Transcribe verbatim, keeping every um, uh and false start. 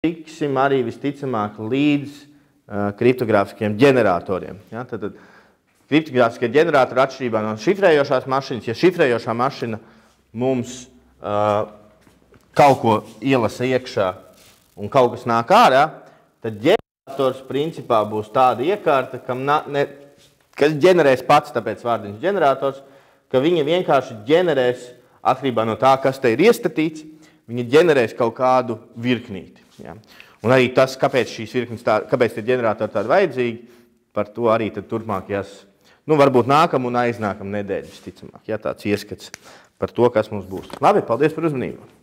tiksim arī visticamāk līdz uh, kriptogrāfiskiem ģeneratoriem. Ja? Tad, tad kriptogrāfiskie ģeneratori atšķirībā no šifrējošās mašīnas, ja šifrējošā mašīna mums uh, kaut ko ielasa iekšā un kaut kas nāk ārā, tad ģenerators principā būs tāda iekārta, kam na, ne, kas ģenerēs pats, tāpēc vārdiņš ģenerators, ka viņa vienkārši ģenerēs, atkarībā no tā, kas te ir iestatīts, viņa ģenerēs kaut kādu virknīti. Ja. Un arī tas, kāpēc šīs virknes tā, kāpēc tie ģeneratori tādi vajadzīgi, par to arī tad turpmākajās, nu varbūt nākam un aiznākam nedēļas, ticamāk, ja tāds ieskats par to, kas mums būs. Labi, paldies par uzmanību.